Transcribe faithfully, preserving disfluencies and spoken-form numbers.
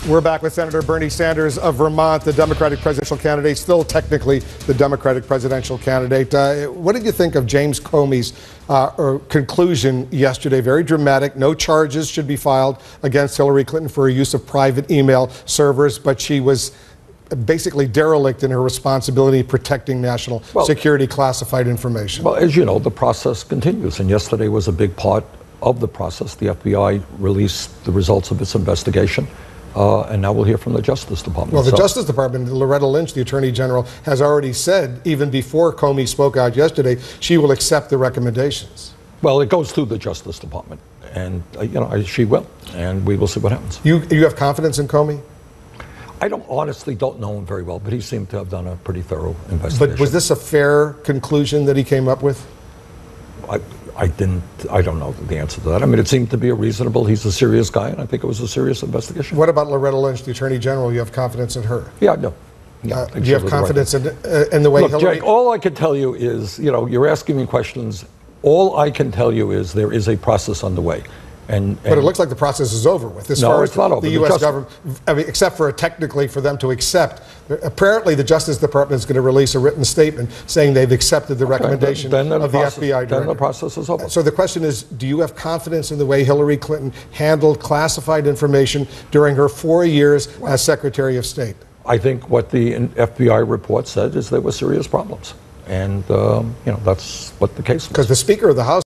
We're back with Senator Bernie Sanders of Vermont, the Democratic presidential candidate, still technically the Democratic presidential candidate. Uh, what did you think of James Comey's uh, conclusion yesterday? Very dramatic. No charges should be filed against Hillary Clinton for her use of private email servers, but she was basically derelict in her responsibility protecting national well, security classified information. Well, as you know, the process continues, and yesterday was a big part of the process. The F B I released the results of its investigation. Uh, and now we'll hear from the Justice Department. Well, the so, Justice Department, Loretta Lynch, the Attorney General, has already said, even before Comey spoke out yesterday, she will accept the recommendations. Well, it goes through the Justice Department, and uh, you know she will, and we will see what happens. You you have confidence in Comey? I don't honestly don't know him very well, but he seemed to have done a pretty thorough investigation. But was this a fair conclusion that he came up with? I, I didn't, I don't know the answer to that. I mean, it seemed to be a reasonable, he's a serious guy, and I think it was a serious investigation. What about Loretta Lynch, the Attorney General? You have confidence in her? Yeah, no. Yeah, uh, do you have confidence right. in, uh, in the way Look, Hillary... Jake, all I can tell you is, you know, you're asking me questions. All I can tell you is there is a process underway. And, and but it looks like the process is over with. As no, far it's as not over. The U S government, I mean, except for technically for them to accept. Apparently, the Justice Department is going to release a written statement saying they've accepted the recommendation okay, then, then of the, the process, F B I director. Then the process is over. So the question is, do you have confidence in the way Hillary Clinton handled classified information during her four years well, as Secretary of State? I think what the F B I report said is there were serious problems. And, um, you know, that's what the case was. Because the Speaker of the House